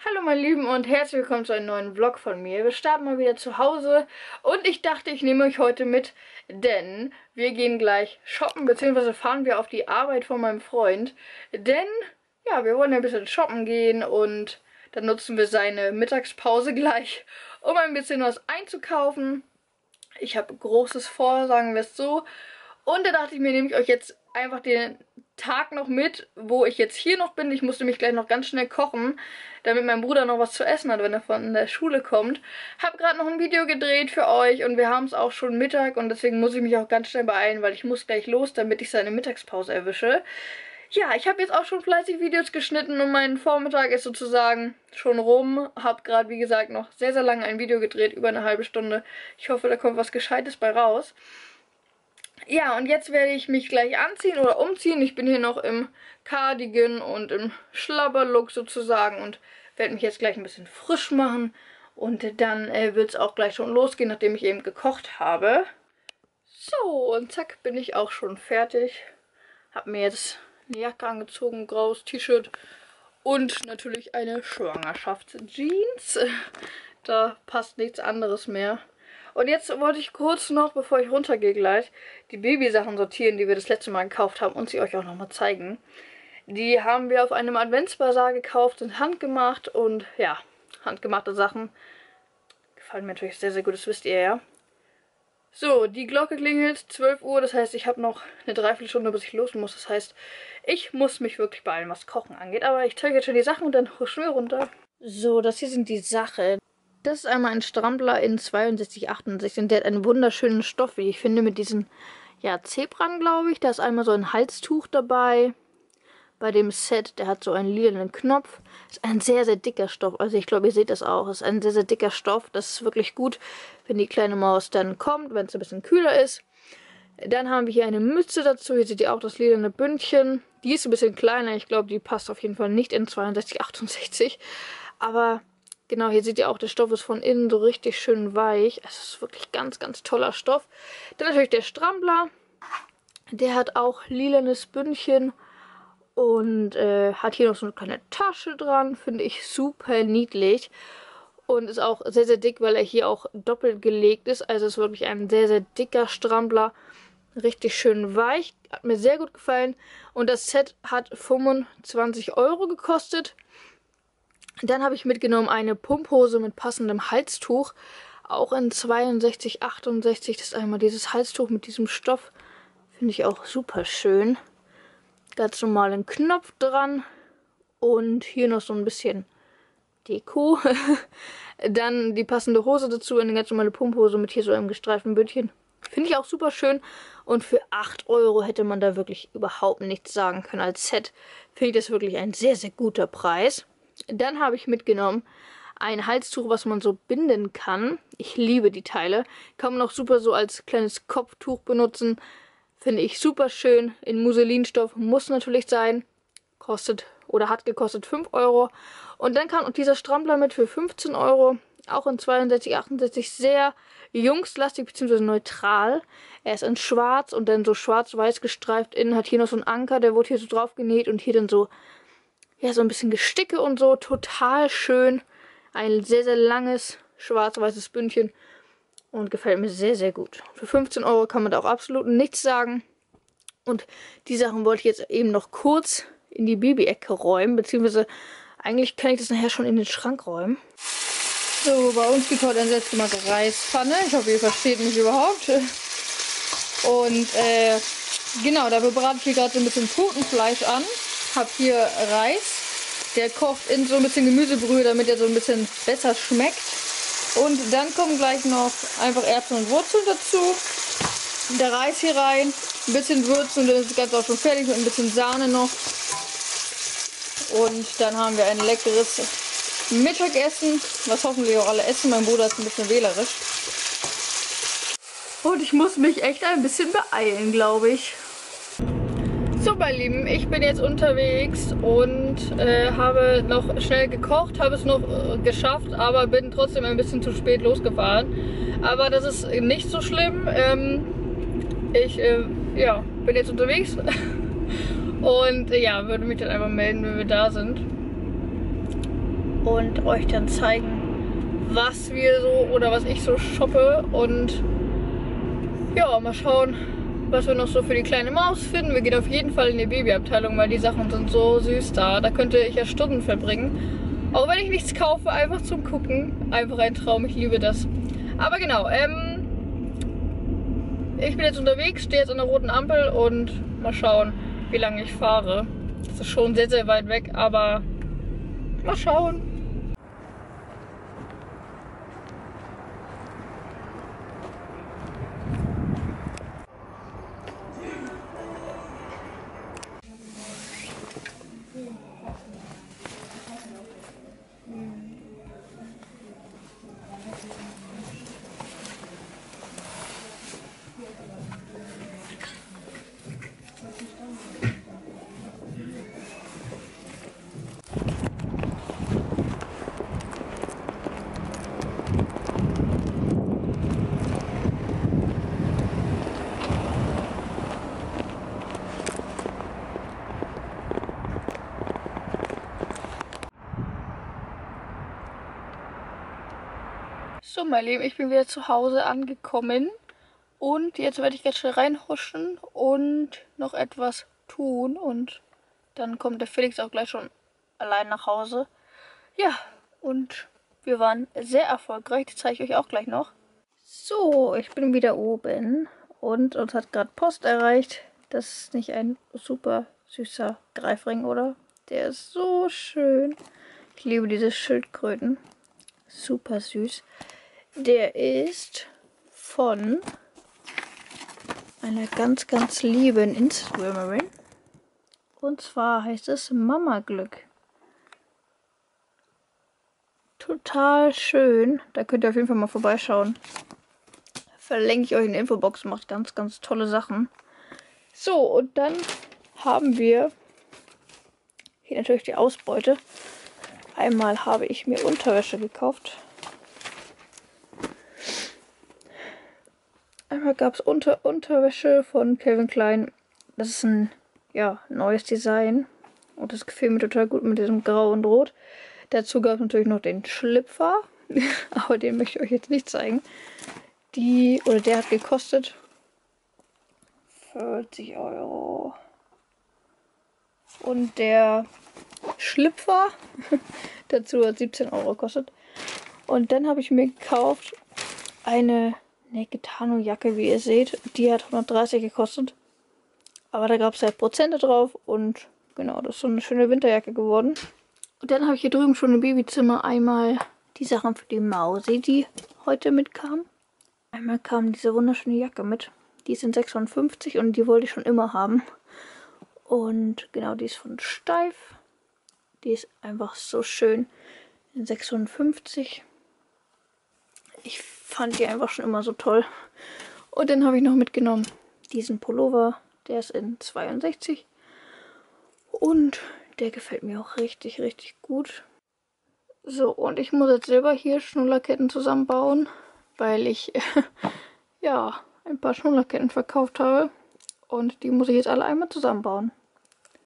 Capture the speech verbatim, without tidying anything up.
Hallo meine Lieben und herzlich willkommen zu einem neuen Vlog von mir. Wir starten mal wieder zu Hause und ich dachte, ich nehme euch heute mit, denn wir gehen gleich shoppen, beziehungsweise fahren wir auf die Arbeit von meinem Freund. Denn, ja, wir wollen ein bisschen shoppen gehen und dann nutzen wir seine Mittagspause gleich, um ein bisschen was einzukaufen. Ich habe Großes vor, sagen wir es so. Und da dachte ich mir, nehme ich euch jetzt einfach den Tag noch mit, wo ich jetzt hier noch bin. Ich musste mich gleich noch ganz schnell kochen, damit mein Bruder noch was zu essen hat, wenn er von der Schule kommt. Habe gerade noch ein Video gedreht für euch und wir haben es auch schon Mittag und deswegen muss ich mich auch ganz schnell beeilen, weil ich muss gleich los, damit ich seine Mittagspause erwische. Ja, ich habe jetzt auch schon fleißig Videos geschnitten und mein Vormittag ist sozusagen schon rum. Habe gerade, wie gesagt, noch sehr, sehr lange ein Video gedreht, über eine halbe Stunde. Ich hoffe, da kommt was Gescheites bei raus. Ja, und jetzt werde ich mich gleich anziehen oder umziehen. Ich bin hier noch im Cardigan und im Schlabberlook sozusagen und werde mich jetzt gleich ein bisschen frisch machen. Und dann äh, wird es auch gleich schon losgehen, nachdem ich eben gekocht habe. So, und zack, bin ich auch schon fertig. Habe mir jetzt eine Jacke angezogen, ein graues T-Shirt und natürlich eine Schwangerschaftsjeans. Da passt nichts anderes mehr. Und jetzt wollte ich kurz noch, bevor ich runtergehe gleich, die Babysachen sortieren, die wir das letzte Mal gekauft haben und sie euch auch nochmal zeigen. Die haben wir auf einem Adventsbasar gekauft, sind handgemacht und ja, handgemachte Sachen gefallen mir natürlich sehr, sehr gut, das wisst ihr ja. So, die Glocke klingelt, zwölf Uhr, das heißt, ich habe noch eine Dreiviertelstunde, bis ich los muss. Das heißt, ich muss mich wirklich beeilen, was Kochen angeht. Aber ich zeige jetzt schon die Sachen und dann huschen wir runter. So, das hier sind die Sachen. Das ist einmal ein Strampler in zweiundsechzig achtundsechzig und der hat einen wunderschönen Stoff, wie ich finde, mit diesen, ja, Zebran, glaube ich. Da ist einmal so ein Halstuch dabei. Bei dem Set, der hat so einen lilanen Knopf. Ist ein sehr, sehr dicker Stoff. Also ich glaube, ihr seht das auch. Ist ein sehr, sehr dicker Stoff. Das ist wirklich gut, wenn die kleine Maus dann kommt, wenn es ein bisschen kühler ist. Dann haben wir hier eine Mütze dazu. Hier seht ihr auch das lilane Bündchen. Die ist ein bisschen kleiner. Ich glaube, die passt auf jeden Fall nicht in zweiundsechzig achtundsechzig. Aber genau, hier seht ihr auch, der Stoff ist von innen so richtig schön weich. Es ist wirklich ganz, ganz toller Stoff. Dann natürlich der Strampler. Der hat auch lilanes Bündchen. Und äh, hat hier noch so eine kleine Tasche dran. Finde ich super niedlich. Und ist auch sehr, sehr dick, weil er hier auch doppelt gelegt ist. Also ist wirklich ein sehr, sehr dicker Strampler. Richtig schön weich. Hat mir sehr gut gefallen. Und das Set hat fünfundzwanzig Euro gekostet. Dann habe ich mitgenommen eine Pumphose mit passendem Halstuch. Auch in zweiundsechzig achtundsechzig. Das ist einmal dieses Halstuch mit diesem Stoff. Finde ich auch super schön. Ganz normal einen Knopf dran. Und hier noch so ein bisschen Deko. Dann die passende Hose dazu. Eine ganz normale Pumphose mit hier so einem gestreiften Bündchen. Finde ich auch super schön. Und für acht Euro hätte man da wirklich überhaupt nichts sagen können. Als Set finde ich das wirklich ein sehr, sehr guter Preis. Dann habe ich mitgenommen ein Halstuch, was man so binden kann. Ich liebe die Teile. Kann man auch super so als kleines Kopftuch benutzen. Finde ich super schön. In Musselinstoff muss natürlich sein. Kostet oder hat gekostet fünf Euro. Und dann kam auch dieser Strampler mit für fünfzehn Euro. Auch in zweiundsechzig achtundsechzig sehr jungslastig bzw. neutral. Er ist in schwarz und dann so schwarz-weiß gestreift. Innen hat hier noch so ein Anker, der wurde hier so drauf genäht. Und hier dann so, ja, so ein bisschen Gesticke und so. Total schön. Ein sehr, sehr langes schwarz-weißes Bündchen. Und gefällt mir sehr, sehr gut. Für fünfzehn Euro kann man da auch absolut nichts sagen. Und die Sachen wollte ich jetzt eben noch kurz in die Baby-Ecke räumen. Beziehungsweise eigentlich kann ich das nachher schon in den Schrank räumen. So, bei uns gibt heute ein selbstgemachte Reispfanne. Ich hoffe, ihr versteht mich überhaupt. Und äh, genau, dafür brate ich hier gerade so ein bisschen Putenfleisch an. Hab hier Reis. Der kocht in so ein bisschen Gemüsebrühe, damit er so ein bisschen besser schmeckt. Und dann kommen gleich noch einfach Erbsen und Wurzeln dazu. Der Reis hier rein, ein bisschen Würzen und dann ist das Ganze auch schon fertig mit ein bisschen Sahne noch. Und dann haben wir ein leckeres Mittagessen, was hoffentlich auch alle essen. Mein Bruder ist ein bisschen wählerisch. Und ich muss mich echt ein bisschen beeilen, glaube ich. So, meine Lieben, ich bin jetzt unterwegs und äh, habe noch schnell gekocht, habe es noch äh, geschafft, aber bin trotzdem ein bisschen zu spät losgefahren. Aber das ist nicht so schlimm. Ähm, ich äh, ja, bin jetzt unterwegs und äh, ja, würde mich dann einfach melden, wenn wir da sind. und euch dann zeigen, was wir so oder was ich so shoppe. Und ja, mal schauen, was wir noch so für die kleine Maus finden. Wir gehen auf jeden Fall in die Babyabteilung, weil die Sachen sind so süß da. Da könnte ich ja Stunden verbringen. Auch wenn ich nichts kaufe, einfach zum Gucken. Einfach ein Traum, ich liebe das. Aber genau, ähm, ich bin jetzt unterwegs, stehe jetzt an der roten Ampel und mal schauen, wie lange ich fahre. Das ist schon sehr, sehr weit weg, aber mal schauen. So, mein Lieben, ich bin wieder zu Hause angekommen und jetzt werde ich ganz schnell reinhuschen und noch etwas tun und dann kommt der Felix auch gleich schon allein nach Hause. Ja, und wir waren sehr erfolgreich, das zeige ich euch auch gleich noch. So, ich bin wieder oben und uns hat gerade Post erreicht. Das ist nicht ein super süßer Greifring, oder? Der ist so schön. Ich liebe diese Schildkröten. Super süß. Der ist von einer ganz, ganz lieben Instagramerin. Und zwar heißt es Mama Glück. Total schön. Da könnt ihr auf jeden Fall mal vorbeischauen. Verlinke ich euch in der Infobox. Macht ganz, ganz tolle Sachen. So, und dann haben wir hier natürlich die Ausbeute. Einmal habe ich mir Unterwäsche gekauft. Einmal gab es Unter Unterwäsche von Calvin Klein. Das ist ein ja, neues Design. Und das gefiel mir total gut mit diesem Grau und Rot. Dazu gab es natürlich noch den Schlüpfer. Aber den möchte ich euch jetzt nicht zeigen. Die, oder der hat gekostet vierzig Euro. Und der Schlüpfer dazu hat siebzehn Euro gekostet. Und dann habe ich mir gekauft eine Neketano-Jacke, wie ihr seht. Die hat hundertdreißig gekostet. Aber da gab es halt Prozente drauf. Und genau, das ist so eine schöne Winterjacke geworden. Und dann habe ich hier drüben schon im Babyzimmer einmal die Sachen für die Mausi, die heute mitkam. Einmal kam diese wunderschöne Jacke mit. Die ist in sechsundfünfzig und die wollte ich schon immer haben. Und genau, die ist von Steif. Die ist einfach so schön in sechsundfünfzig. Ich fand die einfach schon immer so toll. Und dann habe ich noch mitgenommen diesen Pullover. Der ist in zweiundsechzig. Und der gefällt mir auch richtig, richtig gut. So, und ich muss jetzt selber hier Schnullerketten zusammenbauen, weil ich ja ein paar Schnullerketten verkauft habe. Und die muss ich jetzt alle einmal zusammenbauen.